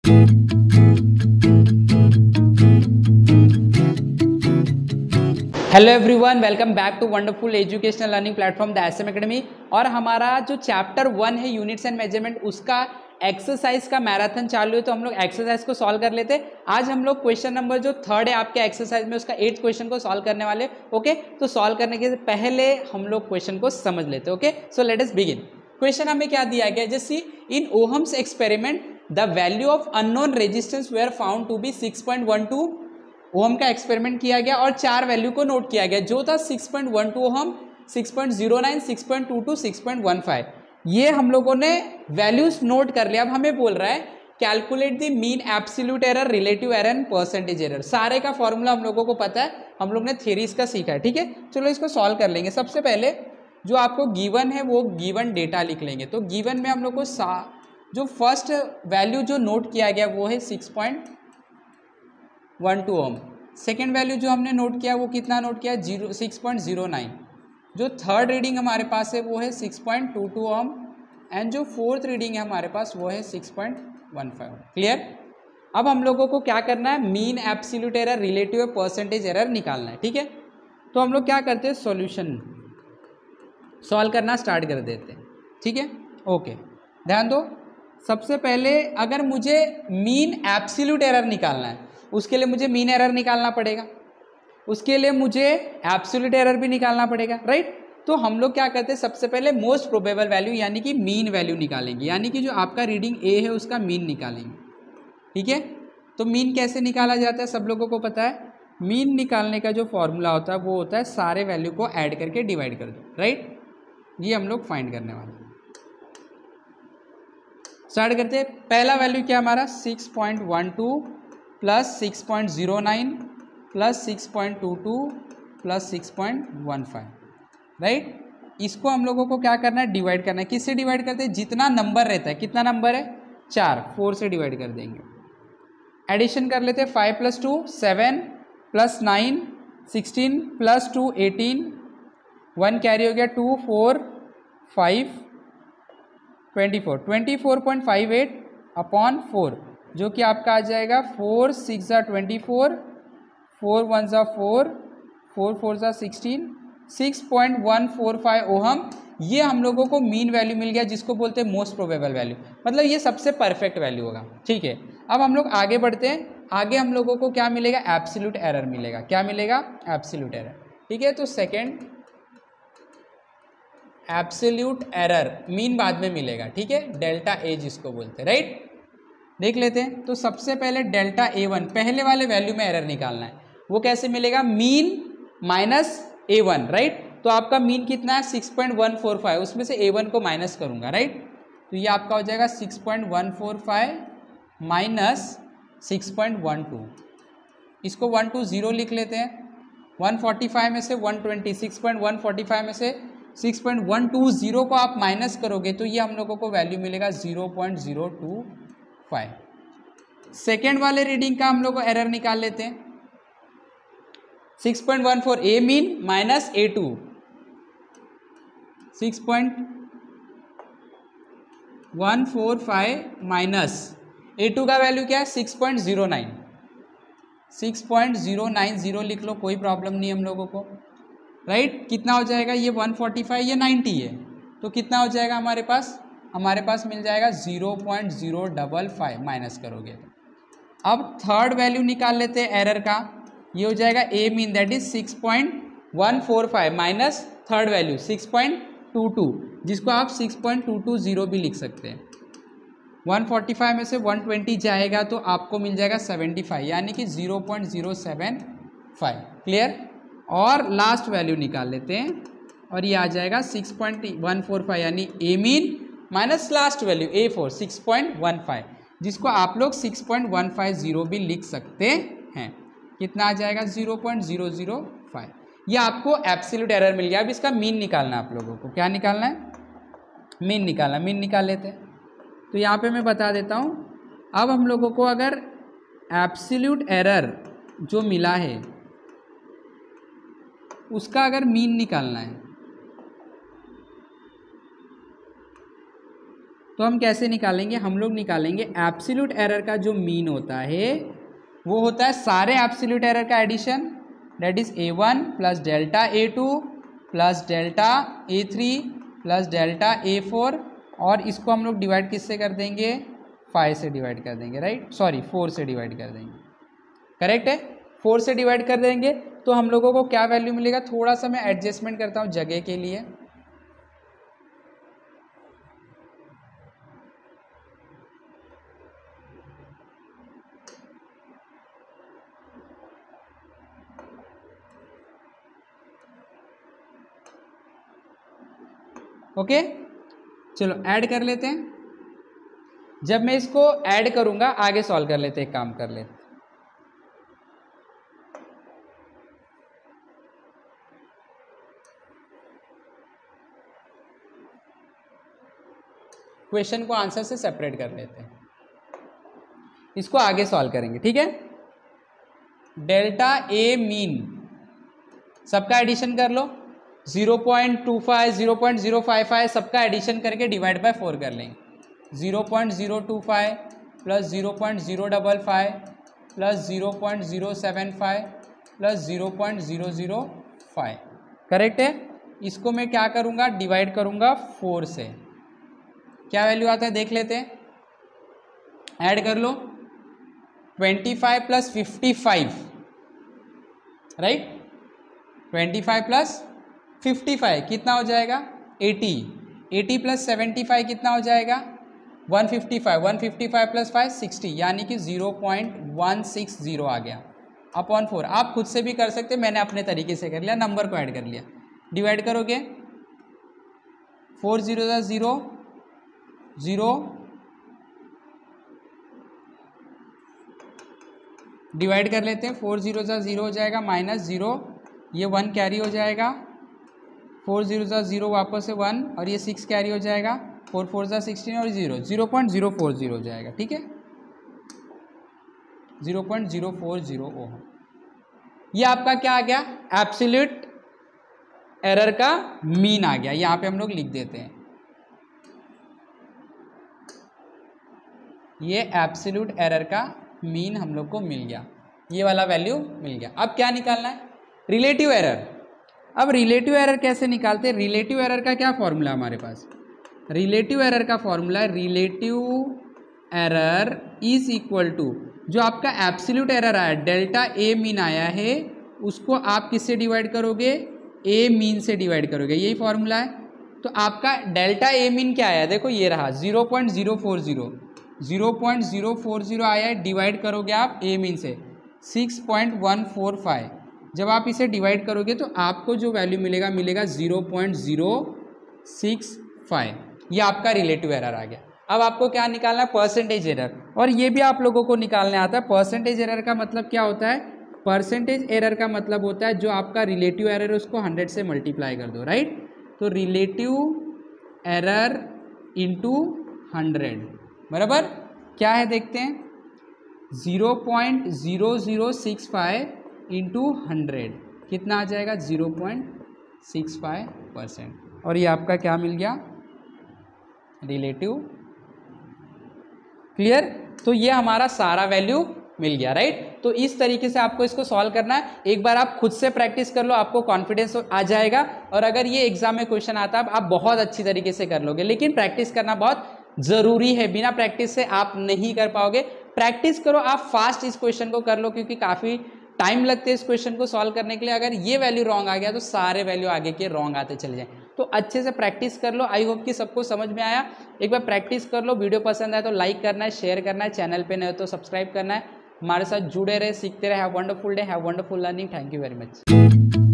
Hello everyone, welcome back to wonderful educational learning platform the SM academy. और हमारा जो chapter 1 है units and measurement, उसका exercise का मैराथन चालू है। तो हम लोग एक्सरसाइज को सॉल्व कर लेते हैं। आज हम लोग क्वेश्चन नंबर जो 3 है आपके एक्सरसाइज में, उसका 8 क्वेश्चन को सॉल्व करने वाले। ओके, तो सॉल्व करने के पहले हम लोग क्वेश्चन को समझ लेते हैं। Okay, so let us begin. Question हमें क्या दिया गया, जैसे in ohm's experiment the value of unknown resistance were found to be 6.12 ohm का एक्सपेरिमेंट किया गया और 4 वैल्यू को नोट किया गया, जो था 6.12 ओम, 6.09, 6.22, 6.15। ये हम लोगों ने वैल्यूज नोट कर लिया। अब हमें बोल रहा है calculate the mean absolute error, relative error and percentage error. सारे का फॉर्मूला हम लोगों को पता है, हम लोग ने थ्योरीज का सीखा है। ठीक है, चलो इसको सॉल्व कर लेंगे। सबसे पहले जो आपको गिवन है वो गिवन डेटा लिख लेंगे। तो गिवन में हम लोग को जो फर्स्ट वैल्यू जो नोट किया गया वो है 6.12 ओम। सेकेंड वैल्यू जो हमने नोट किया वो कितना नोट किया, 6.09। जो थर्ड रीडिंग हमारे पास है वो है 6.22 ओम एंड जो फोर्थ रीडिंग है हमारे पास वो है 6.15। क्लियर। अब हम लोगों को क्या करना है, mean absolute error, relative percentage error निकालना है। ठीक है, तो हम लोग क्या करते हैं, सॉल्यूशन सॉल्व करना स्टार्ट कर देते हैं। ठीक है, ओके, ध्यान दो। सबसे पहले अगर मुझे मीन एब्सोल्यूट एरर निकालना है, उसके लिए मुझे मीन एरर निकालना पड़ेगा, उसके लिए मुझे एब्सोल्यूट एरर भी निकालना पड़ेगा, राइट। तो हम लोग क्या करते हैं, सबसे पहले मोस्ट प्रोबेबल वैल्यू यानी कि मीन वैल्यू निकालेंगे, यानी कि जो आपका रीडिंग ए है उसका मीन निकालेंगे। ठीक है, तो मीन कैसे निकाला जाता है सब लोगों को पता है। मीन निकालने का जो फॉर्मूला होता है वो होता है सारे वैल्यू को ऐड करके डिवाइड कर दो, राइट। ये हम लोग फाइंड करने वाले हैं। स्टार्ट करते हैं। पहला वैल्यू क्या हमारा, 6.12 प्लस 6.09 प्लस 6.22 प्लस 6.15, राइट। इसको हम लोगों को क्या करना है, डिवाइड करना है। किससे डिवाइड करते हैं, जितना नंबर रहता है, कितना नंबर है 4 से डिवाइड कर देंगे। एडिशन कर लेते हैं, 5 + 2 7 प्लस 9 16 प्लस 2 18, 1 कैरी हो गया, 2 4 5 24, 24.58 अपॉन 4, जो कि आपका आ जाएगा 4 6 24, 4 1 4, 4 4 16, 6.145 ओहम। ये हम लोगों को मीन वैल्यू मिल गया, जिसको बोलते हैं मोस्ट प्रोबेबल वैल्यू, मतलब ये सबसे परफेक्ट वैल्यू होगा। ठीक है, अब हम लोग आगे बढ़ते हैं। आगे हम लोगों को क्या मिलेगा, एब्सोल्यूट एरर मिलेगा। क्या मिलेगा, एब्सोल्यूट एरर। ठीक है, तो सेकेंड एब्सोल्यूट एरर, मीन बाद में मिलेगा। ठीक है, डेल्टा ए जिसको बोलते हैं, राइट। देख लेते हैं। तो सबसे पहले डेल्टा A1, पहले वाले वैल्यू में एरर निकालना है। वो कैसे मिलेगा, मीन माइनस A1, राइट। तो आपका मीन कितना है 6.145, उसमें से A1 को माइनस करूंगा, राइट। तो ये आपका हो जाएगा 6.145 माइनस 6.12। इसको 120 लिख लेते हैं। 145 में से 120, 6.145 में से 6.120 को आप माइनस करोगे तो ये हम लोगों को वैल्यू मिलेगा 0.025। सेकेंड वाले रीडिंग का हम लोग को एरर निकाल लेते हैं। 6.14 ए mean minus A2, 6.145 minus A2 का वैल्यू क्या है 6.09, 6.090 लिख लो, कोई प्रॉब्लम नहीं हम लोगों को, राइट। कितना हो जाएगा, ये 145, ये 90 है, तो कितना हो जाएगा हमारे पास मिल जाएगा 0.055 माइनस करोगे तो। अब थर्ड वैल्यू निकाल लेते हैं एरर का। ये हो जाएगा A mean, that is 6.145 minus third value 6.22, जिसको आप 6.220 भी लिख सकते हैं। 145 में से 120 जाएगा तो आपको मिल जाएगा 75, यानी कि 0.075। क्लियर। और लास्ट वैल्यू निकाल लेते हैं और ये आ जाएगा 6.145, यानी A mean minus last value A4 6.15, जिसको आप लोग 6.150 भी लिख सकते हैं। कितना आ जाएगा 0.005। ये आपको एब्सोल्यूट एरर मिल गया। अब इसका मीन निकालना है आप लोगों को। क्या निकालना है, मीन निकालना। मीन निकाल लेते हैं। तो यहाँ पे मैं बता देता हूँ। अब हम लोगों को अगर एब्सोल्यूट एरर जो मिला है उसका अगर मीन निकालना है तो हम कैसे निकालेंगे, हम लोग निकालेंगे एब्सोल्यूट एरर का जो मीन होता है वो होता है सारे एब्सोल्यूट एरर का addition, that is A1 plus delta A2 plus delta A3 plus delta A4, और इसको हम लोग डिवाइड किससे कर देंगे, 5 से डिवाइड कर देंगे, राइट, सॉरी 4 से डिवाइड कर देंगे, करेक्ट है, 4 से डिवाइड कर देंगे तो हम लोगों को क्या वैल्यू मिलेगा, थोड़ा सा मैं एडजस्टमेंट करता हूँ जगह के लिए, ओके चलो ऐड कर लेते हैं। जब मैं इसको ऐड करूंगा आगे सॉल्व कर लेते हैं, एक काम कर लेते हैं। क्वेश्चन को आंसर से सेपरेट कर लेते हैं, इसको आगे सॉल्व करेंगे, ठीक है। डेल्टा ए मीन सबका एडिशन कर लो, 0.25 0.055 सबका एडिशन करके डिवाइड बाय 4 कर लेंगे, 0.025 प्लस 0.055 प्लस 0.075 प्लस 0.005, करेक्ट है। इसको मैं क्या करूँगा, डिवाइड करूँगा 4 से, क्या वैल्यू आता है देख लेते हैं, ऐड कर लो 25 प्लस 55, राइट, 25 प्लस 55 कितना हो जाएगा 80, 80 प्लस 75 कितना हो जाएगा 155, 155 प्लस 5 60, यानी कि 0.160 आ गया अपॉन 4। आप खुद से भी कर सकते, मैंने अपने तरीके से कर लिया, नंबर को ऐड कर लिया, डिवाइड करोगे 4 0 0 0, डिवाइड कर लेते हैं, 4 0 0 हो जाएगा, माइनस 0, ये 1 कैरी हो जाएगा, 4 0 0 वापस से 1, और ये 6 कैरी हो जाएगा, 4 4 16 और 0 0.040 हो जाएगा, ठीक है, 0.040 ओम। ये आपका क्या आ गया, एब्सोल्यूट एरर का मीन आ गया, यहाँ पे हम लोग लिख देते हैं, ये एब्सोल्यूट एरर का मीन हम लोग को मिल गया, ये वाला वैल्यू मिल गया। अब क्या निकालना है, रिलेटिव एरर। अब रिलेटिव एरर कैसे निकालते हैं, रिलेटिव एरर का क्या फॉर्मूला हमारे पास, रिलेटिव एरर का फॉर्मूला है, relative error is equal to जो आपका एब्सोल्यूट एरर आया, डेल्टा ए मीन आया है, उसको आप किससे डिवाइड करोगे, ए मीन से डिवाइड करोगे, यही फॉर्मूला है। तो आपका डेल्टा ए मीन क्या आया, देखो ये रहा 0.040, 0.040 आया है, डिवाइड करोगे आप ए मीन से 6.145, जब आप इसे डिवाइड करोगे तो आपको जो वैल्यू मिलेगा 0.065, ये आपका रिलेटिव एरर आ गया। अब आपको क्या निकालना है, परसेंटेज एरर, और ये भी आप लोगों को निकालने आता है। परसेंटेज एरर का मतलब क्या होता है, परसेंटेज एरर का मतलब होता है जो आपका रिलेटिव एरर है उसको 100 से मल्टीप्लाई कर दो, राइट। तो रिलेटिव एरर इंटू 100 बराबर क्या है देखते हैं, 0.0065 इंटू 100 कितना आ जाएगा 0.65%, और ये आपका क्या मिल गया, रिलेटिव, क्लियर। तो ये हमारा सारा वैल्यू मिल गया, राइट। तो इस तरीके से आपको इसको सॉल्व करना है, एक बार आप खुद से प्रैक्टिस कर लो, आपको कॉन्फिडेंस आ जाएगा, और अगर ये एग्जाम में क्वेश्चन आता है आप बहुत अच्छी तरीके से कर लोगे, लेकिन प्रैक्टिस करना बहुत जरूरी है, बिना प्रैक्टिस से आप नहीं कर पाओगे। प्रैक्टिस करो, आप फास्ट इस क्वेश्चन को कर लो, क्योंकि काफ़ी टाइम लगते हैं इस क्वेश्चन को सॉल्व करने के लिए। अगर ये वैल्यू रॉन्ग आ गया तो सारे वैल्यू आगे के रॉन्ग आते चले जाएं। तो अच्छे से प्रैक्टिस कर लो। आई होप कि सबको समझ में आया। एक बार प्रैक्टिस कर लो, वीडियो पसंद आए तो लाइक करना है, शेयर करना है, चैनल पे नए हो तो सब्सक्राइब करना है। हमारे साथ जुड़े रहे, सीखते रहे। Have wonderful day, have wonderful learning. Thank you very much.